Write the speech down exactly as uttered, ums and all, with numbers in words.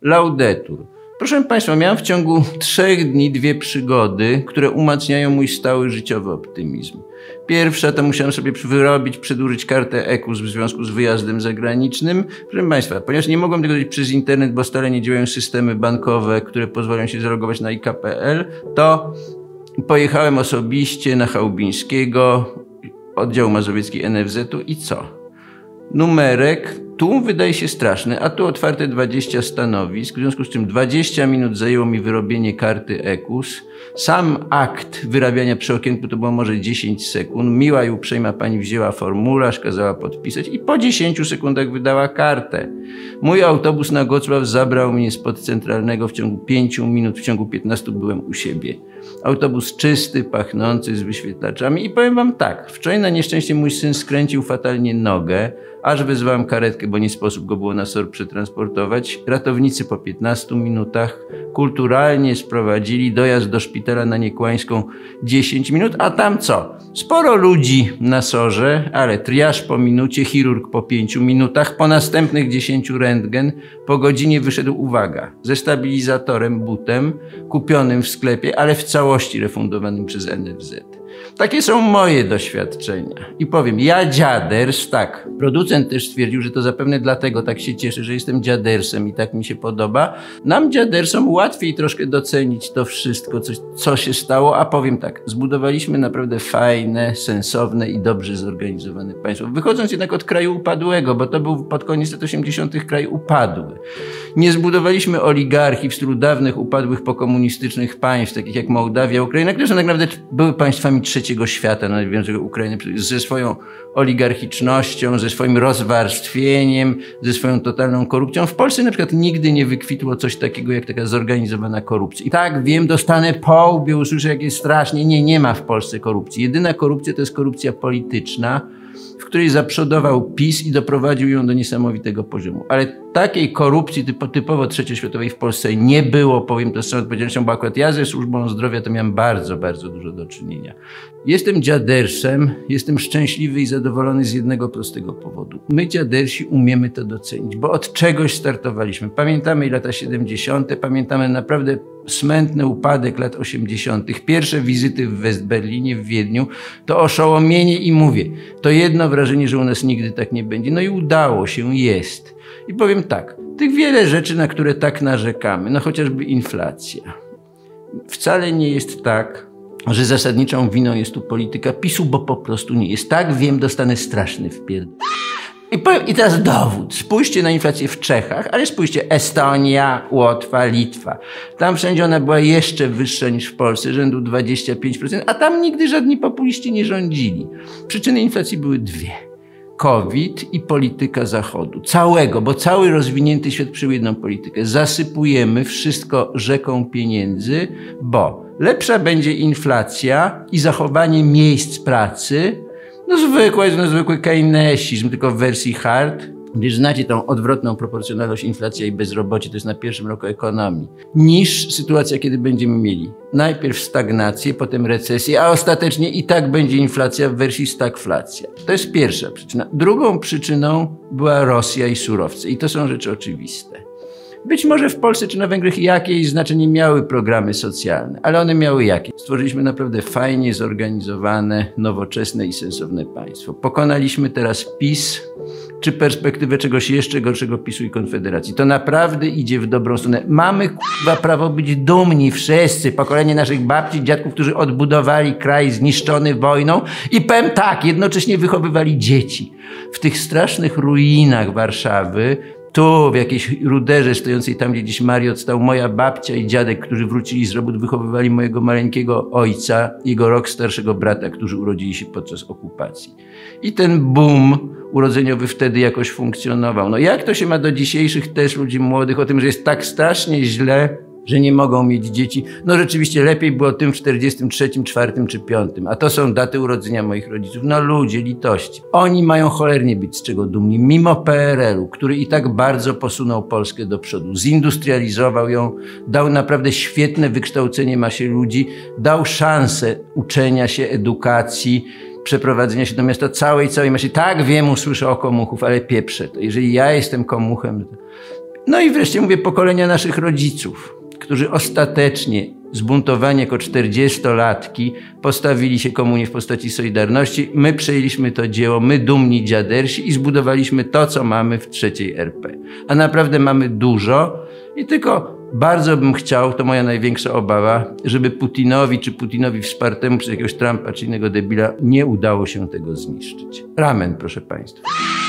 Laudetur. Proszę Państwa, miałem w ciągu trzech dni dwie przygody, które umacniają mój stały życiowy optymizm. Pierwsza to musiałem sobie wyrobić, przedłużyć kartę E K U S w związku z wyjazdem zagranicznym. Proszę Państwa, ponieważ nie mogłem tego zrobić przez internet, bo stale nie działają systemy bankowe, które pozwalają się zalogować na I K P L, to pojechałem osobiście na Chałubińskiego, oddział mazowiecki N F Z-u i co? Numerek tu wydaje się straszny, a tu otwarte dwadzieścia stanowisk, w związku z czym dwadzieścia minut zajęło mi wyrobienie karty E K U S. Sam akt wyrabiania przy okienku to było może dziesięć sekund. Miła i uprzejma pani wzięła formularz, kazała podpisać i po dziesięciu sekundach wydała kartę. Mój autobus na Gocław zabrał mnie spod centralnego w ciągu pięciu minut, w ciągu piętnastu byłem u siebie. Autobus czysty, pachnący, z wyświetlaczami i powiem wam tak, wczoraj na nieszczęście mój syn skręcił fatalnie nogę, aż wezwałem karetkę, bo nie sposób go było na S O R przetransportować. Ratownicy po piętnastu minutach kulturalnie sprowadzili dojazd do szpitala na Niekłańską dziesięć minut, a tam co? Sporo ludzi na S O R-ze, ale triaż po minucie, chirurg po pięciu minutach, po następnych dziesięciu rentgen, po godzinie wyszedł, uwaga, ze stabilizatorem, butem, kupionym w sklepie, ale w całości refundowanym przez N F Z. Takie są moje doświadczenia. I powiem, ja dziaders, tak, producent też stwierdził, że to zapewne dlatego tak się cieszy, że jestem dziadersem i tak mi się podoba. Nam dziadersom łatwiej troszkę docenić to wszystko, co, co się stało, a powiem tak, zbudowaliśmy naprawdę fajne, sensowne i dobrze zorganizowane państwo. Wychodząc jednak od kraju upadłego, bo to był pod koniec lat osiemdziesiątych kraj upadły. Nie zbudowaliśmy oligarchii w stylu dawnych, upadłych pokomunistycznych państw, takich jak Mołdawia, Ukraina, które są tak naprawdę były państwami trzeciego świata, no wiem, że Ukrainy ze swoją oligarchicznością, ze swoim rozwarstwieniem, ze swoją totalną korupcją. W Polsce na przykład nigdy nie wykwitło coś takiego jak taka zorganizowana korupcja. I tak, wiem, dostanę po łbie, usłyszę, jak jest strasznie. Nie, nie ma w Polsce korupcji. Jedyna korupcja to jest korupcja polityczna, w której zaprzodował PiS i doprowadził ją do niesamowitego poziomu. Ale takiej korupcji typo, typowo trzecioświatowej w Polsce nie było, powiem to z całą odpowiedzialnością, bo akurat ja ze służbą zdrowia to miałem bardzo, bardzo dużo do czynienia. Jestem dziadersem, jestem szczęśliwy i zadowolony z jednego prostego powodu. My dziadersi umiemy to docenić, bo od czegoś startowaliśmy. Pamiętamy lata siedemdziesiąte, pamiętamy naprawdę smętny upadek lat osiemdziesiątych. Pierwsze wizyty w Westberlinie, w Wiedniu, to oszołomienie i mówię, to jedno wrażenie, że u nas nigdy tak nie będzie. No i udało się, jest. I powiem tak, tych wiele rzeczy, na które tak narzekamy, no chociażby inflacja. Wcale nie jest tak, że zasadniczą winą jest tu polityka PiSu, bo po prostu nie jest. Tak, wiem, dostanę straszny wpierd... I, powiem, I teraz dowód. Spójrzcie na inflację w Czechach, ale spójrzcie, Estonia, Łotwa, Litwa. Tam wszędzie ona była jeszcze wyższa niż w Polsce, rzędu dwadzieścia pięć procent, a tam nigdy żadni populiści nie rządzili. Przyczyny inflacji były dwie. COVID i polityka Zachodu. Całego, bo cały rozwinięty świat przyjął jedną politykę. Zasypujemy wszystko rzeką pieniędzy, bo lepsza będzie inflacja i zachowanie miejsc pracy. No zwykły, no zwykły keynesizm, tylko w wersji hard. Gdyż znacie tą odwrotną proporcjonalność inflacja i bezrobocie, to jest na pierwszym roku ekonomii, niż sytuacja, kiedy będziemy mieli najpierw stagnację, potem recesję, a ostatecznie i tak będzie inflacja w wersji stagflacja. To jest pierwsza przyczyna. Drugą przyczyną była Rosja i surowce. I to są rzeczy oczywiste. Być może w Polsce czy na Węgrzech jakieś znaczenie miały programy socjalne, ale one miały jakieś. Stworzyliśmy naprawdę fajnie zorganizowane, nowoczesne i sensowne państwo. Pokonaliśmy teraz PiS, czy perspektywę czegoś jeszcze gorszego PiSu i Konfederacji. To naprawdę idzie w dobrą stronę. Mamy kurwa prawo być dumni wszyscy, pokolenie naszych babci, dziadków, którzy odbudowali kraj zniszczony wojną i powiem tak, jednocześnie wychowywali dzieci. W tych strasznych ruinach Warszawy, tu w jakiejś ruderze stojącej tam, gdzie dziś Mariot stał, moja babcia i dziadek, którzy wrócili z robót, wychowywali mojego maleńkiego ojca, jego rok starszego brata, którzy urodzili się podczas okupacji. I ten boom urodzeniowy wtedy jakoś funkcjonował. No jak to się ma do dzisiejszych też ludzi młodych, o tym, że jest tak strasznie źle, że nie mogą mieć dzieci? No rzeczywiście lepiej było tym w czterdziestym trzecim, czwartym czy piątym. A to są daty urodzenia moich rodziców. No ludzie, litości. Oni mają cholernie być z czego dumni. Mimo P R L-u, który i tak bardzo posunął Polskę do przodu. Zindustrializował ją, dał naprawdę świetne wykształcenie masie ludzi, dał szansę uczenia się, edukacji, przeprowadzenia się do miasta całej, całej masie. Tak, wiem, usłyszę o komuchów, ale pieprzę to. Jeżeli ja jestem komuchem, No i wreszcie mówię pokolenia naszych rodziców, którzy ostatecznie zbuntowani jako czterdziestolatki postawili się komunie w postaci Solidarności. My przejęliśmy to dzieło, my dumni dziadersi i zbudowaliśmy to, co mamy w trzeciej R P. A naprawdę mamy dużo i tylko bardzo bym chciał, to moja największa obawa, żeby Putinowi czy Putinowi wspartemu przez jakiegoś Trumpa czy innego debila nie udało się tego zniszczyć. Ramen, proszę państwa.